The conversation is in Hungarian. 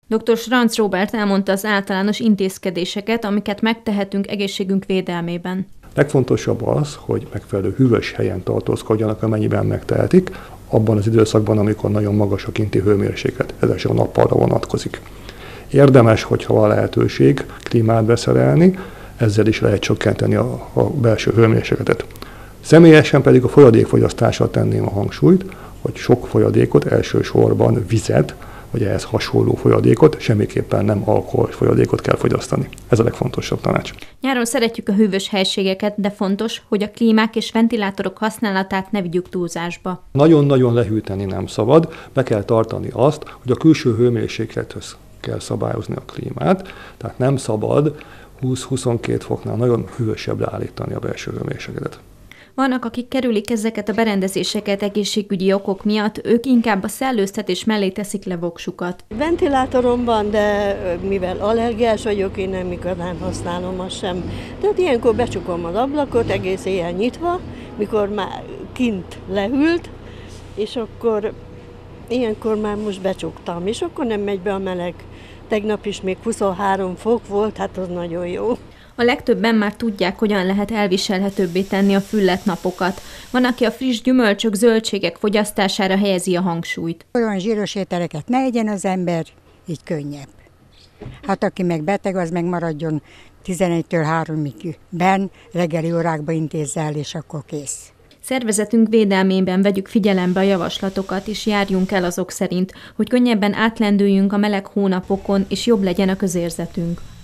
Dr. Schranz Róbert elmondta az általános intézkedéseket, amiket megtehetünk egészségünk védelmében. Legfontosabb az, hogy megfelelő hűvös helyen tartózkodjanak, amennyiben megtehetik, abban az időszakban, amikor nagyon magas a kinti hőmérséklet. Ez a nappalra vonatkozik. Érdemes, hogyha van lehetőség, klímát beszerelni, ezzel is lehet csökkenteni a belső hőmérsékletet. Személyesen pedig a folyadékfogyasztásra tenném a hangsúlyt, hogy sok folyadékot, elsősorban vizet, vagy ehhez hasonló folyadékot, semmiképpen nem alkoholos folyadékot kell fogyasztani. Ez a legfontosabb tanács. Nyáron szeretjük a hűvös helységeket, de fontos, hogy a klímák és ventilátorok használatát ne vigyük túlzásba. Nagyon-nagyon lehűteni nem szabad, be kell tartani azt, hogy a külső hőmérséklethez kell szabályozni a klímát, tehát nem szabad 20-22 foknál nagyon hűvösebbre állítani a belső hőmérsékletet. Vannak, akik kerülik ezeket a berendezéseket egészségügyi okok miatt, ők inkább a szellőztetés mellé teszik le voksukat. Ventilátorom van, de mivel allergiás vagyok, én nem igazán használom azt sem. Tehát ilyenkor becsukom az ablakot, egész éjjel nyitva, mikor már kint lehűlt, és akkor ilyenkor már most becsuktam, és akkor nem megy be a meleg. Tegnap is még 23 fok volt, hát az nagyon jó. A legtöbben már tudják, hogyan lehet elviselhetőbbé tenni a fülledt napokat. Van, aki a friss gyümölcsök, zöldségek fogyasztására helyezi a hangsúlyt. Olyan zsíros ételeket ne egyen az ember, így könnyebb. Hát aki meg beteg, az meg maradjon 11-től 3-ig benn, reggeli órákba intézze el, és akkor kész. Szervezetünk védelmében vegyük figyelembe a javaslatokat, és járjunk el azok szerint, hogy könnyebben átlendüljünk a meleg hónapokon, és jobb legyen a közérzetünk.